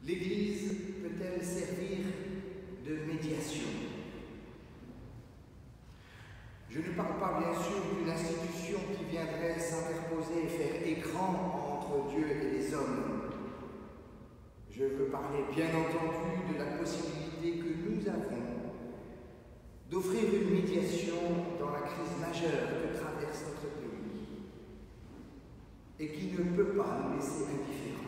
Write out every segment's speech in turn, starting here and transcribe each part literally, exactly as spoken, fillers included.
L'Église peut-elle servir de médiation? Je ne parle pas bien sûr d'une institution qui viendrait s'interposer et faire écran entre Dieu et les hommes. Je veux parler bien entendu de la possibilité que nous avons d'offrir une médiation dans la crise majeure que traverse notre pays et qui ne peut pas nous laisser indifférents.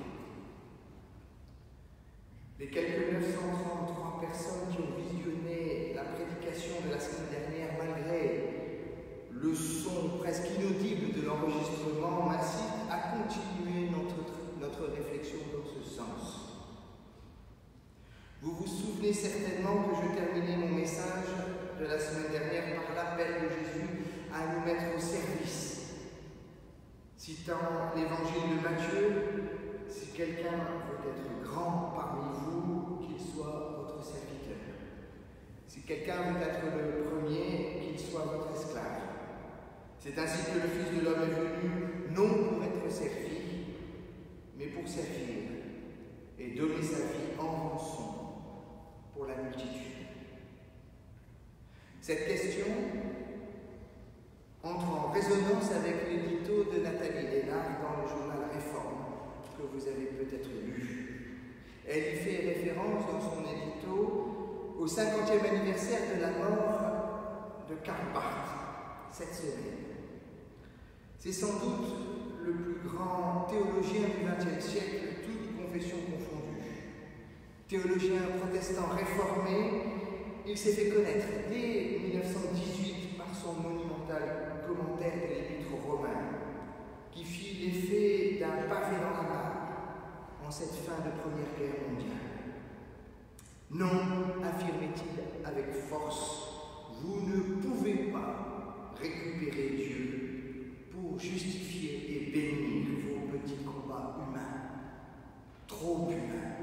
Les quelques neuf cent trente-trois personnes qui ont visionné la prédication de la semaine dernière, malgré le son presque inaudible de l'enregistrement, m'incitent à continuer notre, notre réflexion dans ce sens. Vous vous souvenez certainement que je terminais mon message de la semaine dernière par l'appel de Jésus à nous mettre au service. Citant l'évangile de Matthieu, si quelqu'un veut être grand parmi vous, qu'il soit votre serviteur. Si quelqu'un veut être le premier, qu'il soit votre esclave. C'est ainsi que le Fils de l'homme est venu, non pour être servi, mais pour servir et donner sa vie en rançon pour la multitude. Cette question entre en résonance avec l'édito de Nathalie Lénard dans le journal Réforme, que vous avez peut-être lu. Elle y fait référence dans son édito au cinquantième anniversaire de la mort de Karl Barth, cette semaine. C'est sans doute le plus grand théologien du vingtième siècle, toutes confessions confondues. Théologien protestant réformé, il s'est fait connaître dès mille neuf cent dix-huit par son monumental commentaire de l'Épître aux Romains, qui fit l'effet d'un pavé dans la mare en cette fin de Première Guerre mondiale. Non, affirmait-il avec force, vous ne pouvez pas récupérer Dieu pour justifier et bénir vos petits combats humains, trop humains.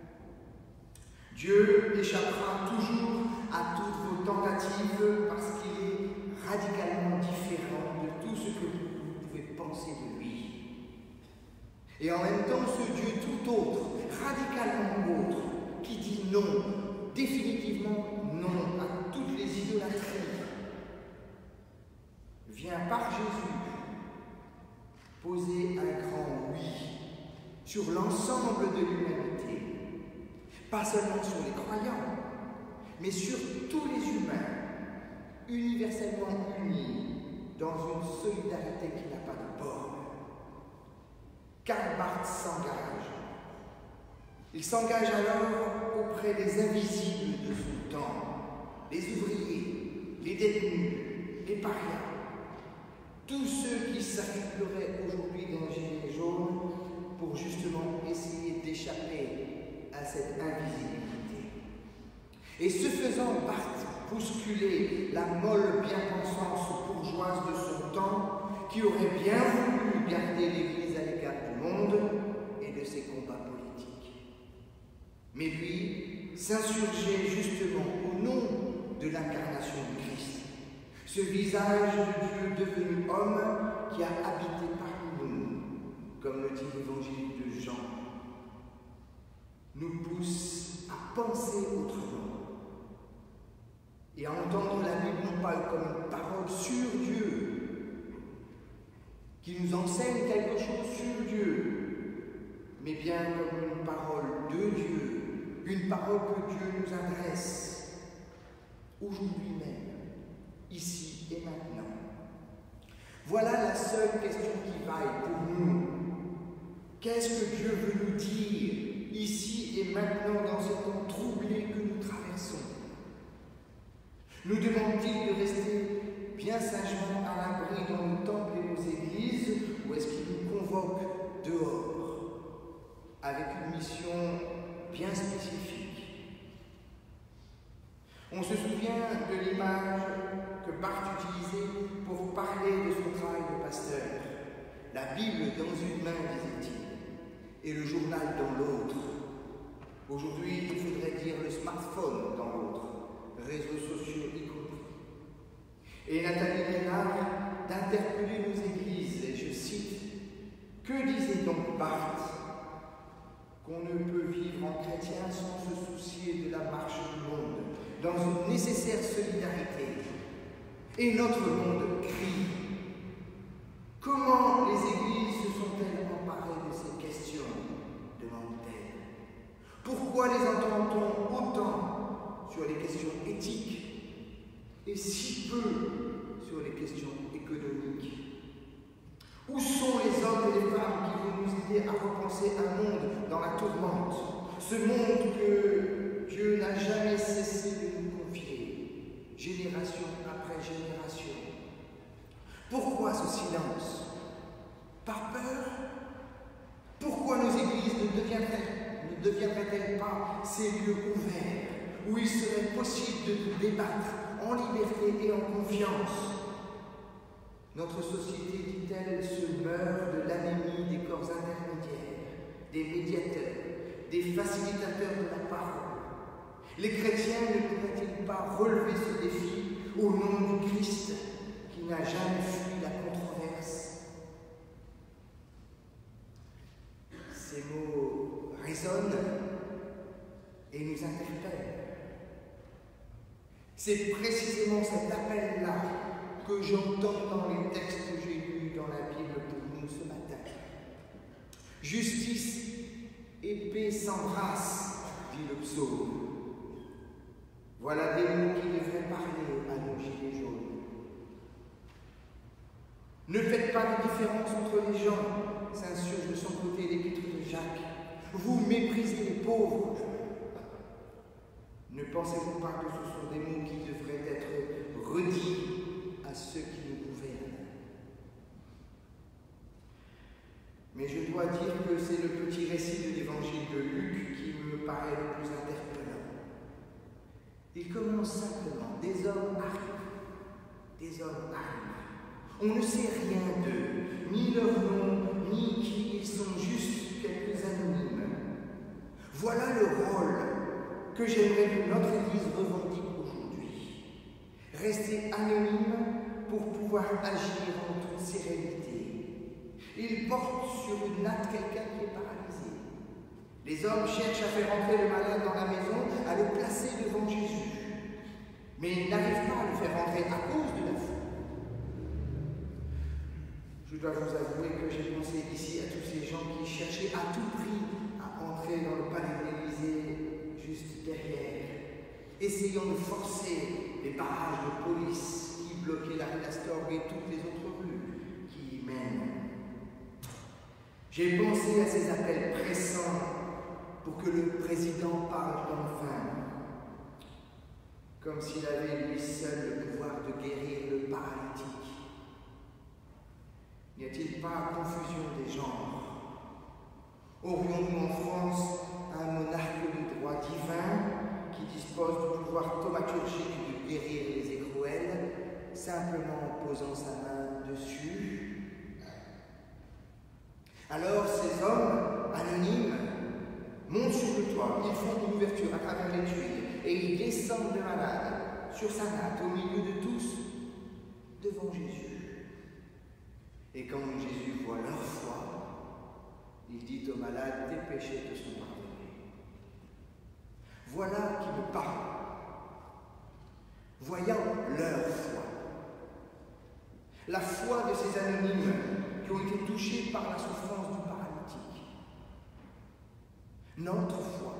Dieu échappera toujours à toutes vos tentatives parce qu'il est radicalement différent de tout ce que vous pouvez penser de lui. Et en même temps, ce Dieu tout autre, radicalement autre, qui dit non, définitivement non à toutes les idolâtries, vient par Jésus poser un grand oui sur l'ensemble de l'humanité. Pas seulement sur les croyants, mais sur tous les humains, universellement unis dans une solidarité qui n'a pas de borne. Karl Barth s'engage. Il s'engage alors auprès des invisibles de son temps, les ouvriers, les détenus, les parias, tous ceux qui s'affaibleraient aujourd'hui d'un gilet jaune pour justement essayer d'échapper à cette invisibilité. Et ce faisant, Barth bousculer la molle bien-pensance bourgeoise de son temps qui aurait bien voulu garder l'Église à l'écart du monde et de ses combats politiques. Mais lui s'insurgeait justement au nom de l'incarnation du Christ, ce visage de Dieu devenu homme qui a habité parmi nous, comme le dit l'évangile de Jean, nous pousse à penser autrement et à entendre la Bible non pas comme une parole sur Dieu, qui nous enseigne quelque chose sur Dieu, mais bien comme une parole de Dieu, une parole que Dieu nous adresse aujourd'hui même, ici et maintenant. Voilà la seule question qui vaille pour nous. Qu'est-ce que Dieu veut nous dire ici et maintenant dans ce temps troublé que nous traversons? Nous demande-t-il de rester bien sagement à l'abri dans nos temples et nos églises, ou est-ce qu'il nous convoque dehors avec une mission bien spécifique? On se souvient de l'image que Barth utilisait pour parler de son travail de pasteur. La Bible dans une main, disait-il, et le journal dans l'autre. Aujourd'hui, il faudrait dire le smartphone dans l'autre, réseaux sociaux y compris. Et Nathalie Lénard d'interpeller nos églises, et je cite, « Que disait donc Barth qu'on ne peut vivre en chrétien sans se soucier de la marche du monde, dans une nécessaire solidarité. Et notre monde crie. Comment les églises se sont-elles emparées de ces questions, demande-t-elle. Pourquoi les entend-on autant sur les questions éthiques et si peu sur les questions économiques? Où sont les hommes et les femmes qui vont nous aider à repenser un monde dans la tourmente, ce monde que Dieu n'a jamais cessé de nous confier, génération après génération? Pourquoi ce silence? Par peur? Pourquoi nos églises ne deviendraient, ne deviendraient-elles pas ces lieux ouverts où il serait possible de débattre en liberté et en confiance? Notre société, dit-elle, se meurt de l'anémie des corps intermédiaires, des médiateurs, des facilitateurs de la parole. Les chrétiens ne pourraient-ils pas relever ce défi au nom du Christ qui n'a jamais fui la controverse? Ces mots résonnent et nous interpellent. C'est précisément cet appel-là que j'entends dans les textes que j'ai lus dans la Bible pour nous ce matin. Justice et paix s'embrassent, dit le psaume. Voilà des mots qui devraient parler à nos gilets jaunes. Ne faites pas de différence entre les gens, s'insurge de son côté l'épître de Jacques. Vous méprisez les pauvres. Ne pensez-vous pas que ce sont des mots qui devraient être redits à ceux qui nous gouvernent? Mais je dois dire que c'est le petit récit de l'évangile de Luc qui me paraît le plus interpellant. Il commence simplement, des hommes arrivent, des hommes arrivent. On ne sait rien d'eux, ni leur nom, ni qui ils sont, juste quelques anonymes. Voilà le rôle que j'aimerais que notre Église revendique aujourd'hui. Rester anonyme pour pouvoir agir en toute sérénité. Il porte sur une natte quelqu'un qui est paralysé. Les hommes cherchent à faire entrer le malade dans la maison, à le placer devant Jésus. Mais ils n'arrivent pas à le faire entrer à cause de la foule. Je dois vous avouer que j'ai pensé ici à tous ces gens qui cherchaient à tout prix à entrer dans le palais de l'Élysée juste derrière, essayant de forcer les barrages de police qui bloquaient la rue d'Astorg et toutes les autres rues qui y mènent. J'ai pensé à ces appels pressants pour que le président parle enfin, comme s'il avait lui seul le pouvoir de guérir le paralytique. N'y a-t-il pas confusion des genres? Aurions-nous en France un monarque de droit divin qui dispose du pouvoir thaumaturgique de guérir les écrouelles simplement en posant sa main dessus? Alors ces hommes anonymes montent sur le toit, ils font une ouverture à travers les tuiles et ils descendent le malade sur sa natte au milieu de tous devant Jésus. Et quand Jésus voit leur foi, il dit au malade, tes péchés te sont pardonnés. Voilà qui me parle. Voyant leur foi. La foi de ces anonymes qui ont été touchés par la souffrance du paralytique. Notre foi.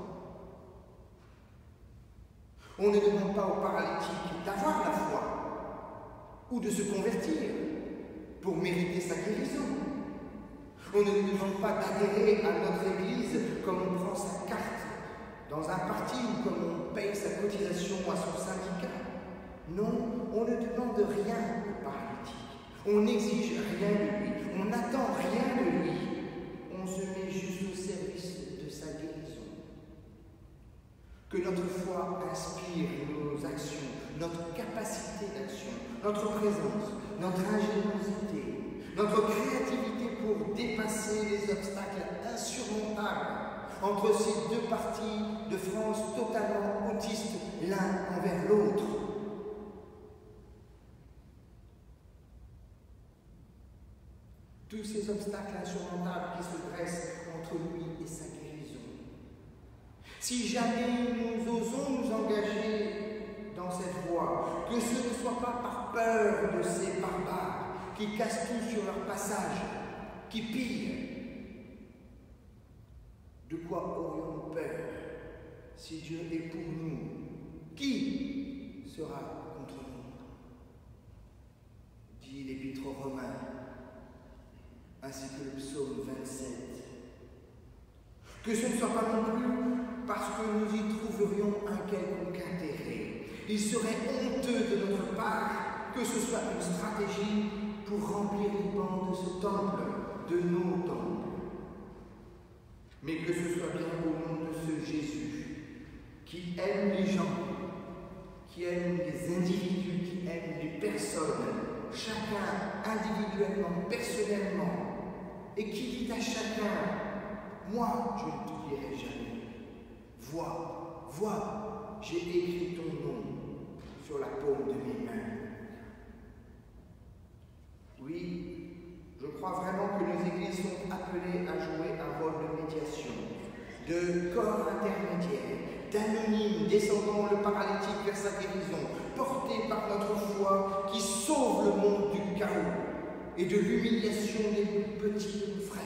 On ne demande pas au paralytique d'avoir la foi ou de se convertir pour mériter sa guérison. On ne lui demande pas d'adhérer à notre Église comme on prend sa carte dans un parti ou comme on paye sa cotisation à son syndicat. Non, on ne demande rien au paralytique. On n'exige rien de lui. On n'attend rien de lui. On se met juste au service de sa guérison. Que notre foi inspire nos actions, notre capacité d'action, notre présence, notre ingéniosité, notre créativité pour dépasser les obstacles insurmontables entre ces deux parties de France totalement autistes l'un envers l'autre. Tous ces obstacles insurmontables qui se dressent entre lui et sa guérison. Si jamais nous osons nous engager dans cette voie, que ce ne soit pas par peur de ces barbares qui cassent tout sur leur passage, qui pillent. De quoi aurions-nous peur si Dieu est pour nous? Qui sera contre nous? Dit l'Épître aux Romains, ainsi que le psaume vingt-sept. Que ce ne soit pas non plus parce que nous y trouverions un quelconque intérêt. Il serait honteux de notre part que ce soit une stratégie pour remplir les bancs de ce temple, de nos temples. Mais que ce soit bien au nom de ce Jésus qui aime les gens, qui aime les individus, qui aime les personnes, chacun individuellement, personnellement, et qui dit à chacun, moi je ne t'oublierai jamais. Vois, vois, j'ai écrit ton nom sur la paume de mes mains. Oui, je crois vraiment que nos églises sont appelées à jouer un rôle de médiation, de corps intermédiaire, d'anonymes descendant le paralytique vers sa guérison, portés par notre foi qui sauve le monde du chaos et de l'humiliation des petits frères.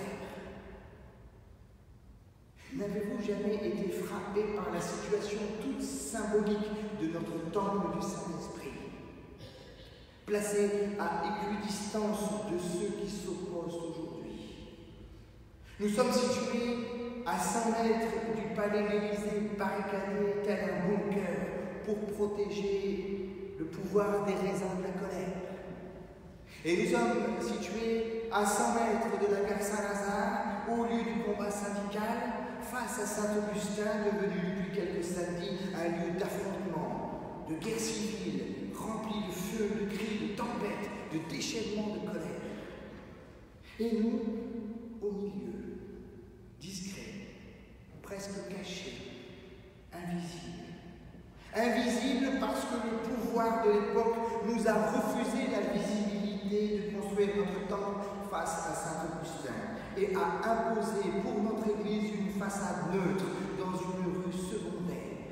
N'avez-vous jamais été frappé par la situation toute symbolique de notre temple du Saint-Esprit, placé à équidistance de ceux qui s'opposent aujourd'hui? Nous sommes situés à cent mètres du palais de l'Élysée, barricadés tel un bunker pour protéger le pouvoir des raisins de la colère. Et nous sommes situés à cent mètres de la gare Saint-Lazare, au lieu du combat syndical, face à Saint-Augustin, devenu depuis quelques samedis un lieu d'affrontement, de guerre civile, rempli de feu, de cris, de tempêtes, de déchaînements de colère. Et nous, au milieu, discrets, presque cachés, invisibles. Invisibles parce que le pouvoir de l'époque nous a refusé la visibilité de construire notre temple face à Saint-Augustin et a imposé pour notre Église une façade neutre dans une rue secondaire.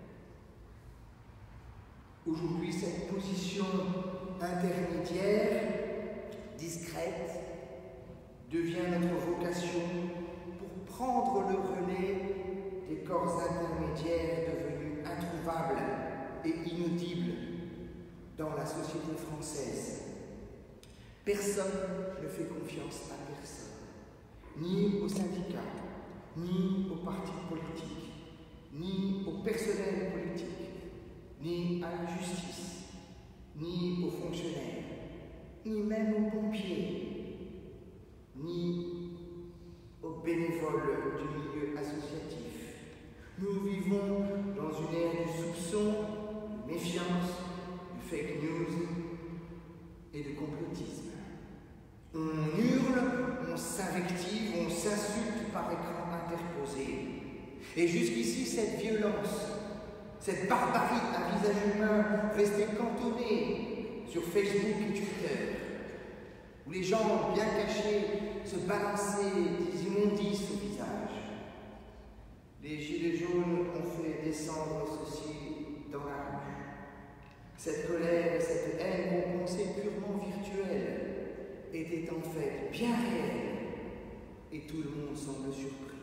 Aujourd'hui, cette position intermédiaire, discrète, devient notre vocation pour prendre le relais des corps intermédiaires devenus introuvables et inaudibles dans la société française. Personne ne fait confiance à personne, ni aux syndicats, ni aux partis politiques, ni au personnel politique, ni à la justice, ni aux fonctionnaires, ni même aux pompiers, ni aux bénévoles du milieu associatif. Nous vivons dans une ère du soupçon, de méfiance, du fake news et de complotisme. On hurle, on s'invective, on s'insulte par écran interposé. Et jusqu'ici, cette violence, cette barbarie à visage humain restait cantonnée sur Facebook et Twitter, où les gens bien cachés se balançaient des immondices au visage. Les gilets jaunes ont fait descendre ceci dans la rue. Cette colère et cette haine qu'on pensait purement virtuelle était en fait bien réelle, et tout le monde semble surpris.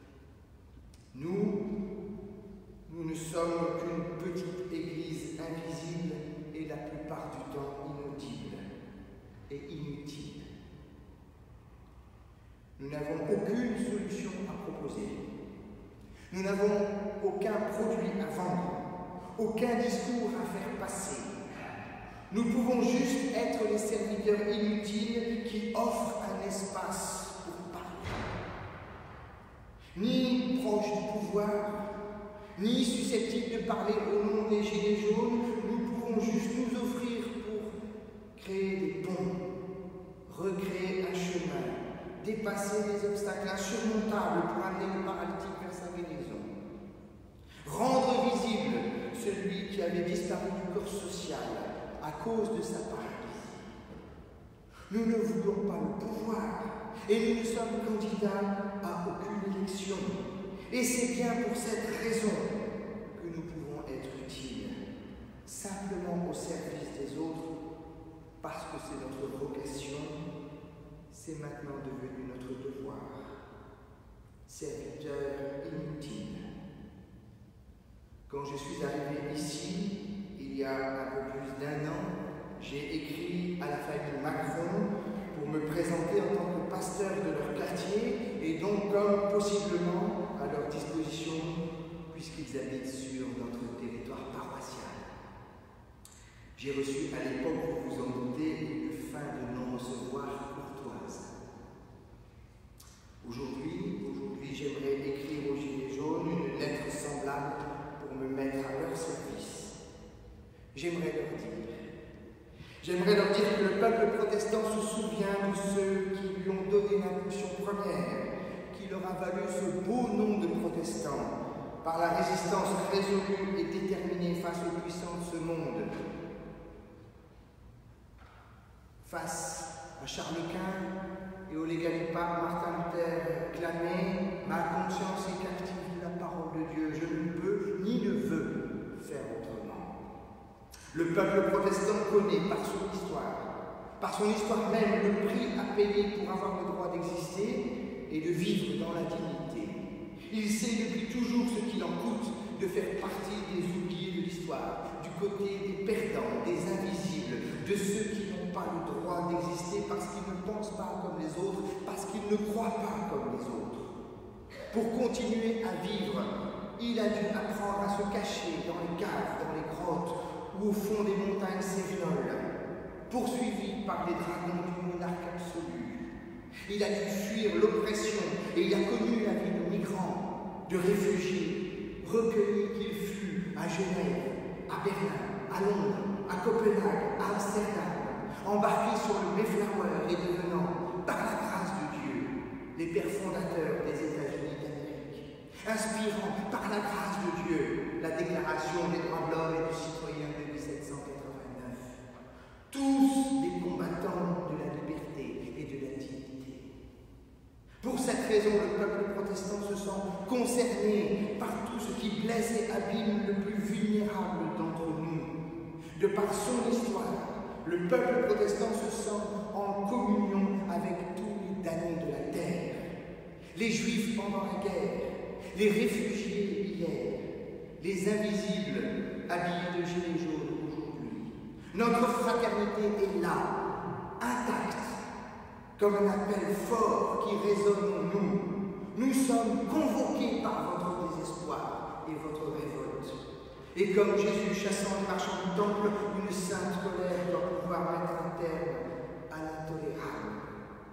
Nous, nous ne sommes qu'une petite église invisible et la plupart du temps inaudible et inutile. Nous n'avons aucune solution à proposer. Nous n'avons aucun produit à vendre, aucun discours à faire passer. Nous pouvons juste être les serviteurs inutiles qui offrent un espace pour parler. Ni proches du pouvoir, ni susceptibles de parler au nom des Gilets jaunes, nous pouvons juste nous offrir pour créer des ponts, recréer un chemin, dépasser les obstacles insurmontables pour amener le paralytique vers sa guérison. Rendre visible celui qui avait disparu du corps social à cause de sa paralysie. Nous ne voulons pas le pouvoir et nous ne sommes candidats à aucune élection. Et c'est bien pour cette raison que nous pouvons être utiles, simplement au service des autres, parce que c'est notre vocation, c'est maintenant devenu notre devoir. Serviteur inutile. Quand je suis arrivé ici, il y a un peu plus d'un an, j'ai écrit à la famille Macron pour me présenter en tant que pasteur de leur quartier et donc comme possiblement à leur disposition puisqu'ils habitent sur notre territoire paroissial. J'ai reçu à l'époque, vous vous en doutez, une fin de non-recevoir courtoise. Aujourd'hui, aujourd'hui, j'aimerais écrire aux Gilets jaunes une lettre semblable pour me mettre à leur service. J'aimerais leur dire, j'aimerais leur dire que le peuple protestant se souvient de ceux qui lui ont donné l'impulsion première, qui leur a valu ce beau nom de protestants, par la résistance résolue et déterminée face aux puissants de ce monde. Face à Charles Quint et au légalipare Martin Luther clamait « Ma conscience est captive de la parole de Dieu, je ne peux ni ne veux faire autrement ». Le peuple protestant connaît par son histoire, par son histoire même, le prix à payer pour avoir le droit d'exister et de vivre dans la dignité. Il sait depuis toujours ce qu'il en coûte de faire partie des oubliés de l'histoire, du côté des perdants, des invisibles, de ceux qui n'ont pas le droit d'exister parce qu'ils ne pensent pas comme les autres, parce qu'ils ne croient pas comme les autres. Pour continuer à vivre, il a dû apprendre à se cacher dans les caves, dans les grottes ou au fond des montagnes sévinoles, poursuivi par les dragons du monarque absolu. Il a dû fuir l'oppression et il a connu la vie de migrant, de réfugié, recueilli qu'il fut à Genève, à Berlin, à Londres, à Copenhague, à Amsterdam, embarqué sur le Mayflower et devenant, par la grâce de Dieu, les pères fondateurs des États-Unis d'Amérique, inspirant, par la grâce de Dieu, la Déclaration des droits de l'homme et du citoyen de mille sept cent quatre-vingt-neuf. Tous des combattants de la liberté et de la dignité. Pour cette raison, le peuple protestant se sent concerné par tout ce qui blesse et abîme le plus vulnérable d'entre nous. De par son histoire, le peuple protestant se sent en communion avec tous les damnés de la terre. Les juifs pendant la guerre, les réfugiés hier, les invisibles habillés de gilets jaunes aujourd'hui. Notre fraternité est là, intacte, comme un appel fort qui résonne en nous. Nous sommes convoqués par votre désespoir et votre révolte. Et comme Jésus chassant les marchands du temple, une sainte colère doit pouvoir mettre un terme à l'intolérable.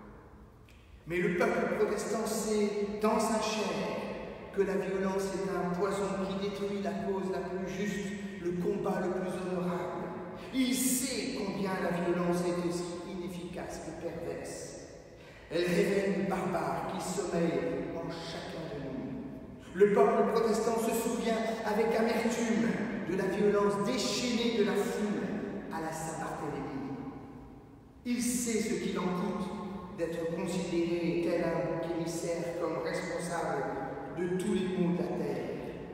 Mais le peuple protestant sait, dans sa chair, que la violence est un poison qui détruit la cause la plus juste, le combat le plus honorable. Il sait combien la violence est aussi inefficace que perverse. Elle révèle les barbares qui sommeillent en chacun de nous. Le peuple protestant se souvient avec amertume de la violence déchaînée de la foule à la Saint-Barthélemy. Il sait ce qu'il en coûte d'être considéré tel un bouc émissaire comme responsable de tous les maux de la terre.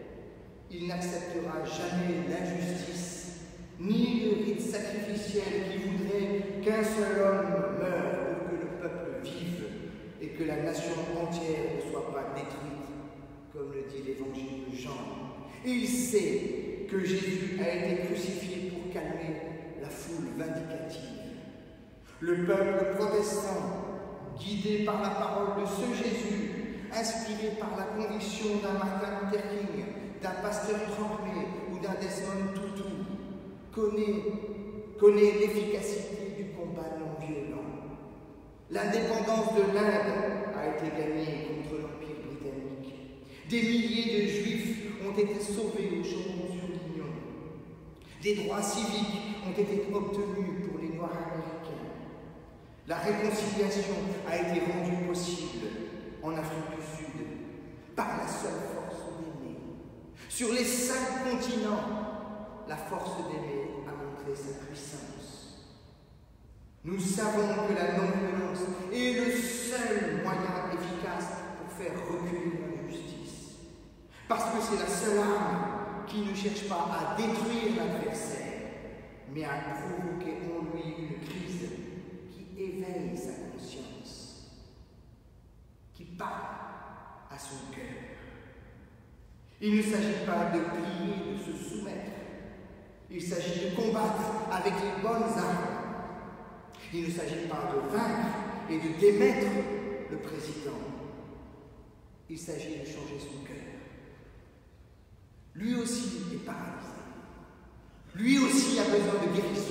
Il n'acceptera jamais l'injustice, ni le rite sacrificiel qui voudrait qu'un seul homme meure pour que le peuple vive et que la nation entière ne soit pas détruite, comme le dit l'évangile de Jean. Il sait que Jésus a été crucifié pour calmer la foule vindicative. Le peuple protestant, guidé par la parole de ce Jésus, inspiré par la conviction d'un Martin Luther King, d'un pasteur Tremblay ou d'un Desmond Tutu, connaît, connaît l'efficacité du combat non violent. L'indépendance de l'Inde a été gagnée contre l'Empire britannique. Des milliers de Juifs ont été sauvés au Chambon-sur-Lignon. Des droits civiques ont été obtenus pour les Noirs américains. La réconciliation a été rendue possible en Afrique du Sud par la seule force d'aimer. Sur les cinq continents, la force d'aimer a montré sa puissance. Nous savons que la non-violence est le seul moyen efficace pour faire reculer l'injustice. Christ est la seule arme qui ne cherche pas à détruire l'adversaire, mais à provoquer en lui une crise qui éveille sa conscience, qui parle à son cœur. Il ne s'agit pas de plier, de se soumettre. Il s'agit de combattre avec les bonnes armes. Il ne s'agit pas de vaincre et de démettre le président. Il s'agit de changer son cœur. Lui aussi est paralysé. Lui aussi a besoin de guérison.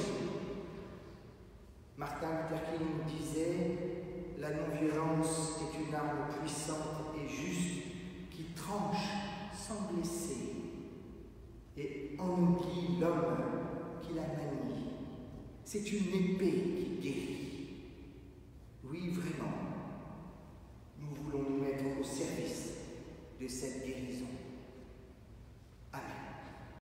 Martin Luther King disait « La non-violence est une arme puissante et juste qui tranche sans blesser et on oublie l'homme qui la manie. C'est une épée qui guérit. » Oui, vraiment, nous voulons nous mettre au service de cette guérison.